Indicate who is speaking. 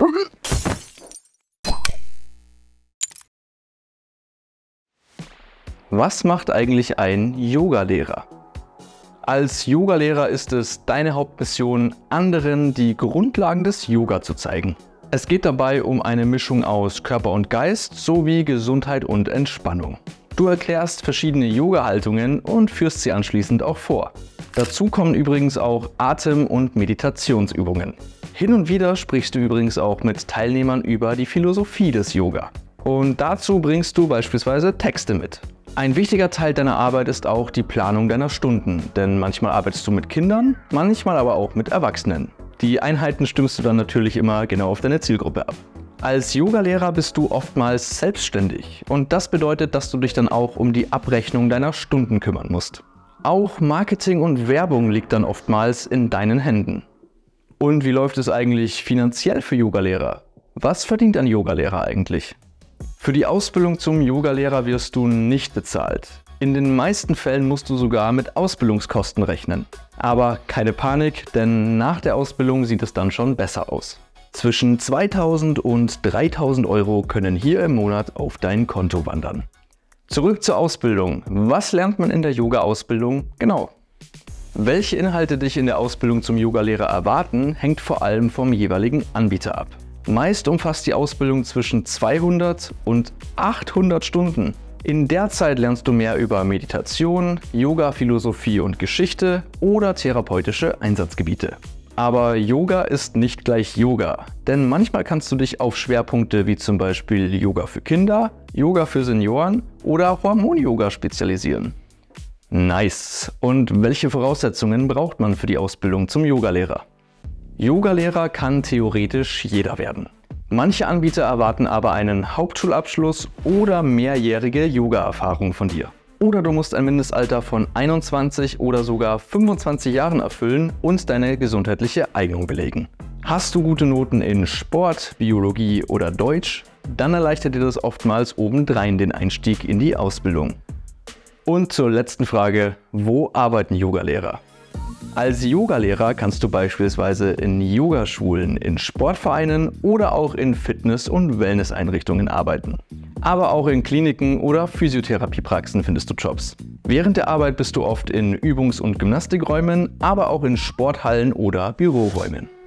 Speaker 1: Was macht eigentlich ein Yogalehrer? Als Yogalehrer ist es deine Hauptmission, anderen die Grundlagen des Yoga zu zeigen. Es geht dabei um eine Mischung aus Körper und Geist sowie Gesundheit und Entspannung. Du erklärst verschiedene Yoga-Haltungen und führst sie anschließend auch vor. Dazu kommen übrigens auch Atem- und Meditationsübungen. Hin und wieder sprichst du übrigens auch mit Teilnehmern über die Philosophie des Yoga. Und dazu bringst du beispielsweise Texte mit. Ein wichtiger Teil deiner Arbeit ist auch die Planung deiner Stunden, denn manchmal arbeitest du mit Kindern, manchmal aber auch mit Erwachsenen. Die Einheiten stimmst du dann natürlich immer genau auf deine Zielgruppe ab. Als Yogalehrer bist du oftmals selbstständig und das bedeutet, dass du dich dann auch um die Abrechnung deiner Stunden kümmern musst. Auch Marketing und Werbung liegt dann oftmals in deinen Händen. Und wie läuft es eigentlich finanziell für Yogalehrer? Was verdient ein Yogalehrer eigentlich? Für die Ausbildung zum Yogalehrer wirst du nicht bezahlt. In den meisten Fällen musst du sogar mit Ausbildungskosten rechnen. Aber keine Panik, denn nach der Ausbildung sieht es dann schon besser aus. Zwischen 2.000 und 3.000 Euro können hier im Monat auf dein Konto wandern. Zurück zur Ausbildung. Was lernt man in der Yoga-Ausbildung genau? Welche Inhalte dich in der Ausbildung zum Yogalehrer erwarten, hängt vor allem vom jeweiligen Anbieter ab. Meist umfasst die Ausbildung zwischen 200 und 800 Stunden. In der Zeit lernst du mehr über Meditation, Yoga, Philosophie und Geschichte oder therapeutische Einsatzgebiete. Aber Yoga ist nicht gleich Yoga, denn manchmal kannst du dich auf Schwerpunkte wie zum Beispiel Yoga für Kinder, Yoga für Senioren oder Hormon-Yoga spezialisieren. Nice! Und welche Voraussetzungen braucht man für die Ausbildung zum Yogalehrer? Yogalehrer kann theoretisch jeder werden. Manche Anbieter erwarten aber einen Hauptschulabschluss oder mehrjährige Yoga-Erfahrung von dir. Oder du musst ein Mindestalter von 21 oder sogar 25 Jahren erfüllen und deine gesundheitliche Eignung belegen. Hast du gute Noten in Sport, Biologie oder Deutsch, dann erleichtert dir das oftmals obendrein den Einstieg in die Ausbildung. Und zur letzten Frage, wo arbeiten Yogalehrer? Als Yogalehrer kannst du beispielsweise in Yogaschulen, in Sportvereinen oder auch in Fitness- und Wellnesseinrichtungen arbeiten. Aber auch in Kliniken oder Physiotherapiepraxen findest du Jobs. Während der Arbeit bist du oft in Übungs- und Gymnastikräumen, aber auch in Sporthallen oder Büroräumen.